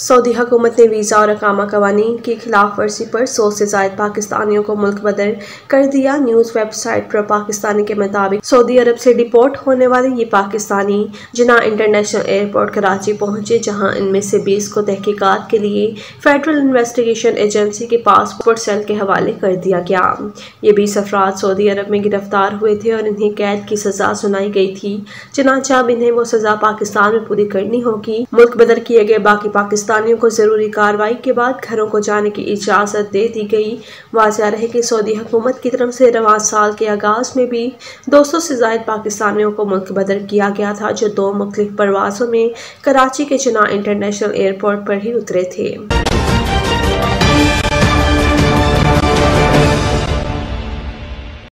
Saudi हुकूमत ने visa और अकामा कवानीन की खिलाफ वर्जी पर 100 से ज़ायद पाकिस्तानियों को मुल्क बदर कर दिया। न्यूज़ वेबसाइट पर पाकिस्तानी के मुताबिक सऊदी अरब से डिपोर्ट होने वाले ये पाकिस्तानी जिन्ना इंटरनेशनल एयरपोर्ट कराची पहुंचे, जहां इनमें से 20 को तहकीकात के लिए फेडरल इन्वेस्टिगेशन एजेंसी के पासपोर्ट सेल के हवाले कर दिया गया। ये 20 अफराद सऊदी अरब में गिरफ्तार हुए थे और इन्हें कैद की सजा सुनाई गई थी, चुनांचे अब इन्हें वो सजा पाकिस्तान में पूरी करनी होगी। मुल्क बदर किए गए बाकी पाकिस्तानियों को जरूरी कार्रवाई के बाद घरों को जाने की इजाजत दे दी गई। वाज़ेह रहे कि सऊदी हुकूमत की तरफ से रवां साल के आगाज में भी 200 से ज़ायद पाकिस्तानियों को मुल्क बदर किया गया था, जो 2 मुख्तलिफ परवाज़ों में कराची के जिन्ना इंटरनेशनल एयरपोर्ट पर ही उतरे थे।